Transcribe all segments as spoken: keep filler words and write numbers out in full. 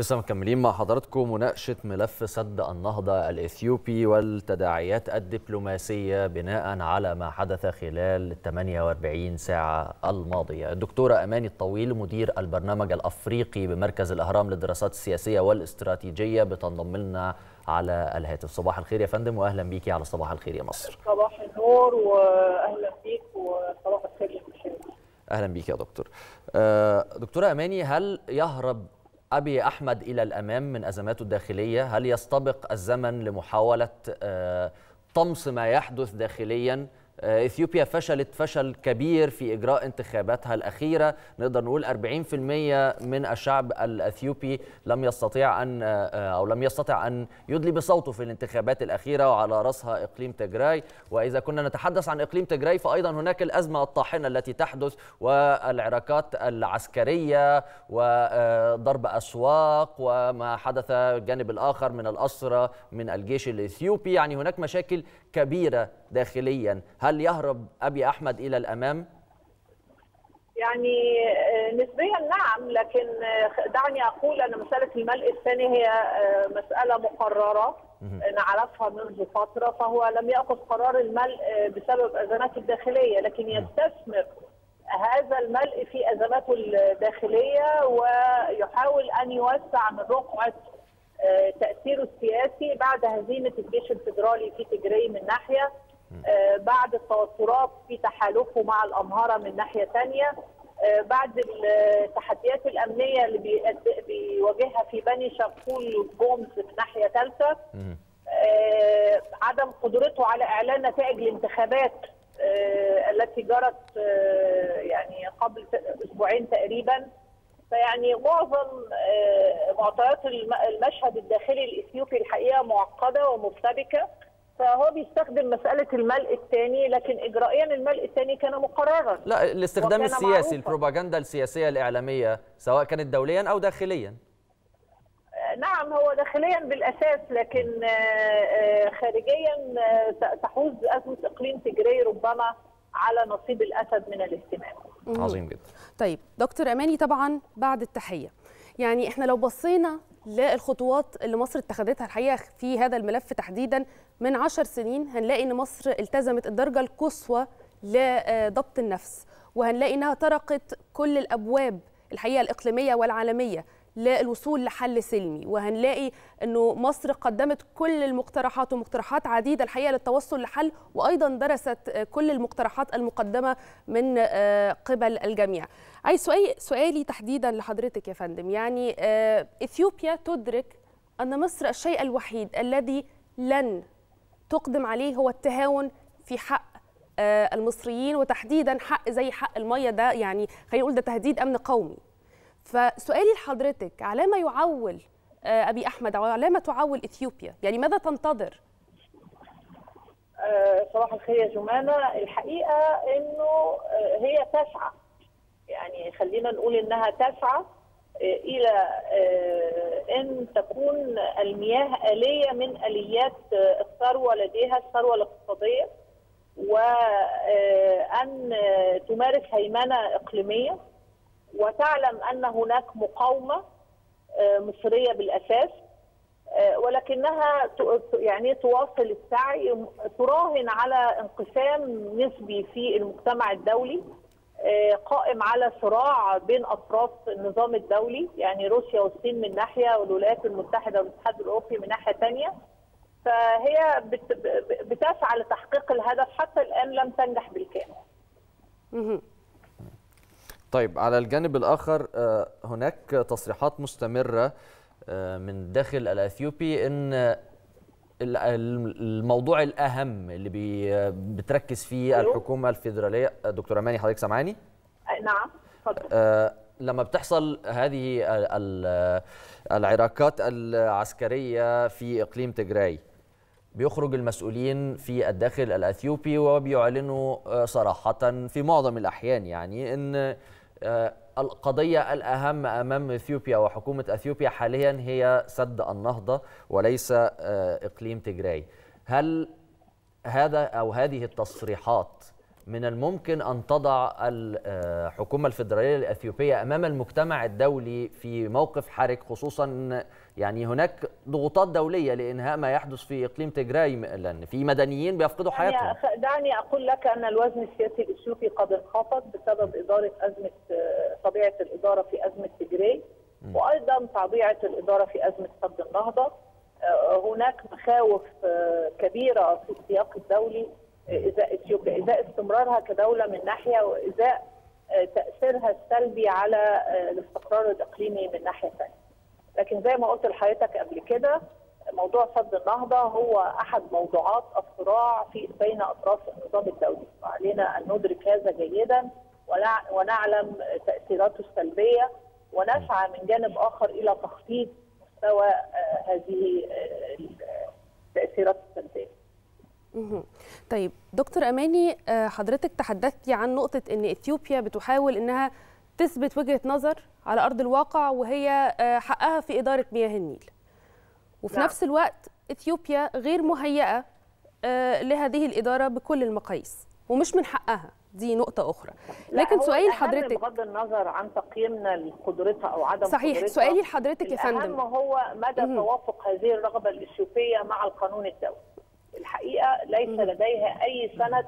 لسه مكملين مع حضراتكم مناقشة ملف سد النهضة الإثيوبي والتداعيات الدبلوماسية بناء على ما حدث خلال الثمانية وأربعين ساعة الماضية. الدكتورة أماني الطويل مدير البرنامج الأفريقي بمركز الأهرام للدراسات السياسية والاستراتيجية بتنضم لنا على الهاتف. صباح الخير يا فندم وأهلا بيكي على صباح الخير يا مصر. صباح النور وأهلا بيك وصباح الخير للمشاهدين. أهلا بيك يا دكتور. دكتورة أماني، هل يهرب أبي أحمد إلى الأمام من أزماته الداخلية؟ هل يستبق الزمن لمحاولة طمس ما يحدث داخليا؟ إثيوبيا فشلت فشل كبير في إجراء انتخاباتها الأخيرة، نقدر نقول أربعين بالمئة من الشعب الأثيوبي لم يستطيع أن أو لم يستطع أن يدلي بصوته في الانتخابات الأخيرة، وعلى رأسها إقليم تجراي. وإذا كنا نتحدث عن إقليم تجراي فأيضا هناك الأزمة الطاحنة التي تحدث والعراكات العسكرية وضرب أسواق وما حدث الجانب الآخر من الأسرى من الجيش الإثيوبي. يعني هناك مشاكل كبيرة داخليا. هل يهرب أبي أحمد إلى الأمام؟ يعني نسبيا نعم، لكن دعني أقول أن مسألة الملء الثاني هي مسألة مقررة نعرفها منذ فترة، فهو لم يأخذ قرار الملء بسبب أزماته الداخلية، لكن يستثمر هذا الملء في أزماته الداخلية ويحاول أن يوسع من رقعة تأثيره السياسي بعد هزيمة الجيش الفيدرالي في تجراي من ناحية، بعد التوترات في تحالفه مع الأمهرة من ناحية ثانية، بعد التحديات الأمنية اللي بيواجهها في بني شرقول جومز من ناحية ثالثة، عدم قدرته على إعلان نتائج الانتخابات التي جرت يعني قبل أسبوعين تقريبا. فيعني معظم معطيات المشهد الداخلي الإثيوبي الحقيقة معقدة ومرتبكة، فهو بيستخدم مسألة الملء الثاني، لكن إجرائيا الملء الثاني كان مقررا. لا، الاستخدام السياسي، البروباغندا السياسية الإعلامية سواء كانت دوليا أو داخليا. نعم، هو داخليا بالأساس، لكن خارجيا تحوز أزمة إقليم تجراي ربما على نصيب الأسد من الاهتمام. عظيم جدا. طيب دكتور أماني، طبعا بعد التحية، يعني احنا لو بصينا للخطوات اللي مصر اتخذتها الحقيقة في هذا الملف تحديدا من عشر سنين، هنلاقي ان مصر التزمت الدرجة القصوى لضبط النفس، وهنلاقي انها طرقت كل الابواب الحقيقة الإقليمية والعالمية للوصول لحل سلمي، وهنلاقي انه مصر قدمت كل المقترحات ومقترحات عديده الحقيقه للتوصل لحل، وايضا درست كل المقترحات المقدمه من قبل الجميع. عايز سؤالي سؤالي تحديدا لحضرتك يا فندم، يعني اثيوبيا تدرك ان مصر الشيء الوحيد الذي لن تقدم عليه هو التهاون في حق المصريين، وتحديدا حق زي حق الميه، ده يعني خلينا نقول ده تهديد امن قومي. فسؤالي لحضرتك، على ما يعول أبي أحمد أو على ما تعول إثيوبيا؟ يعني ماذا تنتظر؟ أه صباح الخير يا جمانة. الحقيقة أنه هي تسعى، يعني خلينا نقول أنها تسعى إلى أن تكون المياه آلية من آليات الثروة لديها، الثروة الاقتصادية، وأن تمارس هيمنة إقليمية، وتعلم أن هناك مقاومة مصرية بالأساس، ولكنها يعني تواصل السعي، تراهن على انقسام نسبي في المجتمع الدولي قائم على صراع بين أطراف النظام الدولي، يعني روسيا والصين من ناحية والولايات المتحدة والاتحاد الأوروبي من ناحية ثانية. فهي بتسعى لتحقيق الهدف، حتى الآن لم تنجح بالكامل. طيب، على الجانب الآخر هناك تصريحات مستمرة من داخل الأثيوبي أن الموضوع الأهم اللي بتركز فيه الحكومة الفيدرالية. دكتور أماني، حضرتك سامعاني؟ نعم، اتفضل. لما بتحصل هذه العراكات العسكرية في إقليم تجراي، بيخرج المسؤولين في الداخل الأثيوبي وبيعلنوا صراحة في معظم الأحيان يعني أن القضية الأهم أمام إثيوبيا وحكومة أثيوبيا حاليا هي سد النهضة وليس إقليم تجراي. هل هذا أو هذه التصريحات من الممكن أن تضع الحكومة الفيدرالية الأثيوبية أمام المجتمع الدولي في موقف حرج، خصوصا يعني هناك ضغوطات دولية لإنهاء ما يحدث في إقليم تجراي، لأن في مدنيين بيفقدوا حياتهم؟ دعني أقول لك أن الوزن السياسي الإثيوبي قد انخفض بسبب إدارة أزمة طبيعة الإدارة في أزمة تجراي، وأيضا طبيعة الإدارة في أزمة سد النهضة. هناك مخاوف كبيرة في السياق الدولي إزاء إثيوبيا، إزاء استمرارها كدولة من ناحية، وإزاء تأثيرها السلبي على الاستقرار الإقليمي من ناحية ثانية. لكن زي ما قلت لحضرتك قبل كده، موضوع سد النهضة هو أحد موضوعات الصراع في بين أطراف النظام الدولي، وعلينا أن ندرك هذا جيدا ونعلم تأثيراته السلبية، ونسعى من جانب آخر إلى تخفيض مستوى هذه التأثيرات السلبية. طيب دكتور أماني، حضرتك تحدثتي عن نقطة أن إثيوبيا بتحاول أنها تثبت وجهة نظر على أرض الواقع وهي حقها في إدارة مياه النيل، وفي نعم. نفس الوقت إثيوبيا غير مهيئة لهذه الإدارة بكل المقاييس ومش من حقها، دي نقطة أخرى. لكن سؤالي لحضرتك، بغض النظر عن تقييمنا لقدرتها أو عدم صحيح قدرتها، سؤالي لحضرتك يا فندم، الأهم هو مدى مم. توافق هذه الرغبة الإثيوبية مع القانون الدولي. الحقيقة ليس مم. لديها أي سند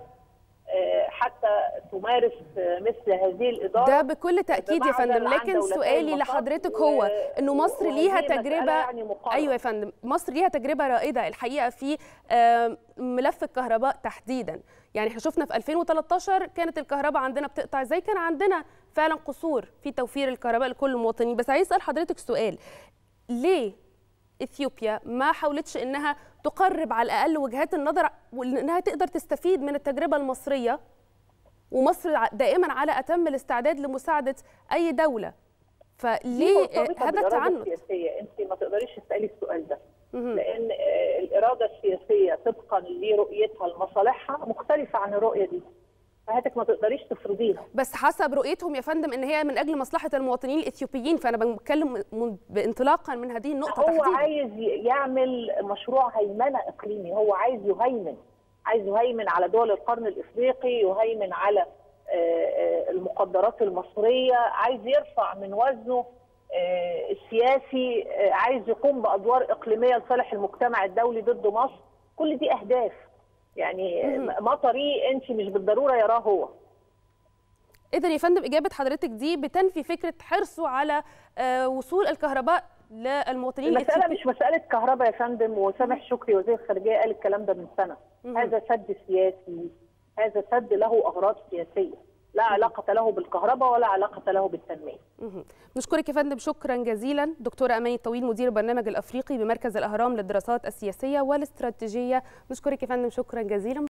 حتى تمارس مثل هذه الإدارة. ده بكل تأكيد يا فندم، لكن سؤالي لحضرتك هو إنه مصر ليها تجربة يعني أيوة يا فندم، مصر ليها تجربة رائدة الحقيقة في ملف الكهرباء تحديدا. يعني احنا شفنا في ألفين وثلاثة عشر كانت الكهرباء عندنا بتقطع ازاي، كان عندنا فعلا قصور في توفير الكهرباء لكل المواطنين. بس عايز اسال حضرتك سؤال، ليه اثيوبيا ما حاولتش انها تقرب على الاقل وجهات النظر وانها تقدر تستفيد من التجربه المصريه، ومصر دائما على اتم الاستعداد لمساعده اي دوله، فليه هذا التعنت؟ انت ما تقدريش تسالي السؤال ده، لان الاراده السياسيه طبقا لرؤيتها لمصالحها مختلفه عن الرؤيه دي، فهاتك ما تقدريش تفرضيها. بس حسب رؤيتهم يا فندم ان هي من اجل مصلحه المواطنين الاثيوبيين، فانا بتكلم بانطلاقا من هذه النقطه هو تحديدا. هو عايز يعمل مشروع هيمنه اقليمي، هو عايز يهيمن، عايز يهيمن على دول القرن الافريقي، يهيمن على المقدرات المصريه، عايز يرفع من وزنه السياسي، عايز يقوم بادوار اقليميه لصالح المجتمع الدولي ضد مصر. كل دي اهداف، يعني ما طريق انت مش بالضروره يراه هو. اذا يا فندم اجابه حضرتك دي بتنفي فكره حرصه على وصول الكهرباء للمواطنين. المساله مش مساله كهرباء يا فندم، وسامح شكري وزير الخارجيه قال الكلام ده من سنه. مم. هذا سد سياسي، هذا سد له اغراض سياسيه، لا علاقه له بالكهرباء ولا علاقه له بالتنميه. نشكرك يا فندم شكرا جزيلا دكتوره اماني الطويل، مدير البرنامج الافريقي بمركز الاهرام للدراسات السياسيه والاستراتيجيه. نشكرك يا فندم شكرا جزيلا.